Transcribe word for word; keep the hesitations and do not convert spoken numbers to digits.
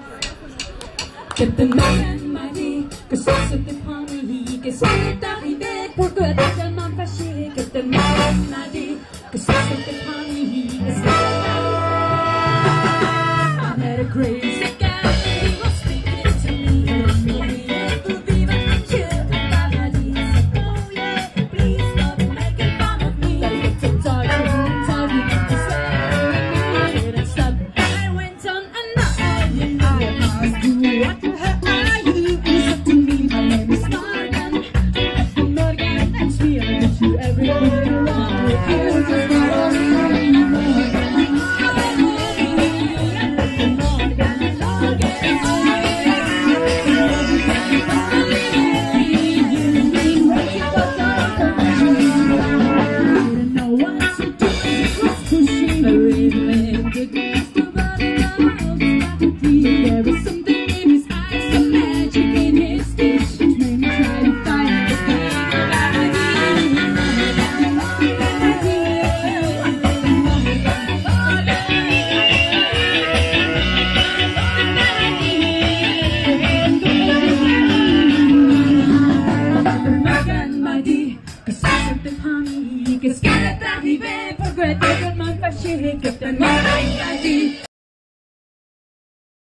Que te magan mari, que ça se te prend, que ça t'est arrivé pour que t'es tellement fâché. Que te magan mari, que ça se te prend, que ça t'est arrivé. I met a crazy guy, he was speaking to me. Pour vivre tranquille, paradis. Oh yeah, please stop making fun of me. Gotta get to talking, talking, to swear. Didn't stop, I went on and on. I asked you what the hell are you? You said to me, my name is Morgan. I'm Morgan, and me, I'll get you everything you want. With you, just follow me, Morgan. Qu'est-ce qui t'est arrivé?